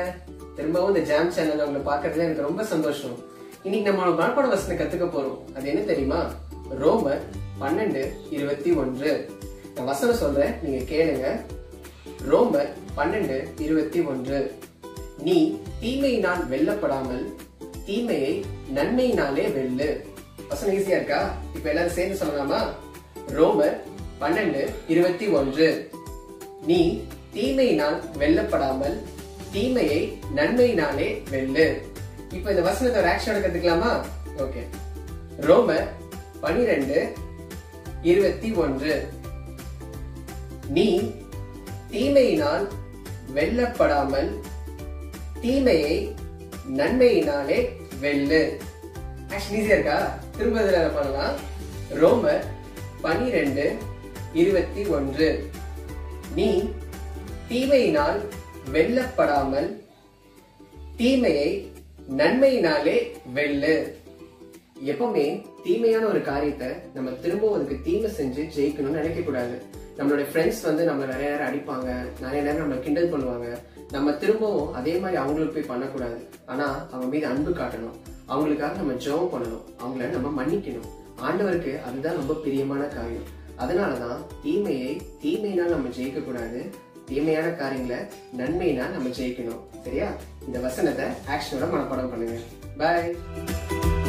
திரும்பவும் இந்த jam channel உங்களை பாக்குறதுல எனக்கு ரொம்ப சந்தோஷம். இன்னைக்கு நம்ம மனப்பாட வசனம் கத்துக்க போறோம். அது என்ன தெரியுமா? ரோமர் 12:21. நான் வசனம் சொல்றேன், நீங்க கேளுங்க. ரோமர் 12:21. நீ தீமையினால் வெல்லப்படாமல் தீமையை நன்மையினாலே வெல்லு. வசனம் ஈஸியா இருக்கா? இப்ப எல்லாரும் சேர்ந்து சொல்லலாமா? ரோமர் 12:21. நீ தீமையினால் வெல்லப்படாமல் தீமையை நன்மையினாலே வெல்லு. இப்ப இந்த வசனத்தை ஒரு ஆக்ஷனோட கத்துக்கலாமா? ஓகே. ரோமர் 12:21. நீ தீமையினால் வெல்லப்படாமல் தீமையை நன்மையினாலே வெல்லு. ஆக்ஷன் ஈஸியா இருக்கா? திரும்ப பண்ணலாம். ரோமர் 12:21. நீ தீமையினால் வெல்லப்படாமல் தீமையை நன்மையினாலே வெல்லு. எப்பவுமே தீமையான ஒரு காரியத்தை நம்ம திரும்பவும் அதுக்கு தீமை செஞ்சு ஜெயிக்கணும்னு நினைக்க கூடாது. நம்மளுடைய ஃப்ரெண்ட்ஸ் நம்மள நிறைய நேரம் அடிப்பாங்க, நிறைய நேரம் நம்மளை கிண்டல் பண்ணுவாங்க. நம்ம திரும்பவும் அதே மாதிரி அவங்களுக்கு போய் பண்ணக்கூடாது. ஆனா அவங்க மீது அன்பு காட்டணும், அவங்களுக்காக நம்ம ஜெபம் பண்ணணும், அவங்கள நம்ம மன்னிக்கணும். ஆண்டவருக்கு அதுதான் ரொம்ப பிரியமான காரியம். அதனாலதான் தீமையை தீமையினால் நம்ம ஜெயிக்க கூடாது, தீமையான காரியங்களை நன்மையினால் நம்ம ஜெயிக்கணும். சரியா? இந்த வசனத்தை ஆக்ஷனோட மனப்பாடம் பண்ணுங்க. பாய்.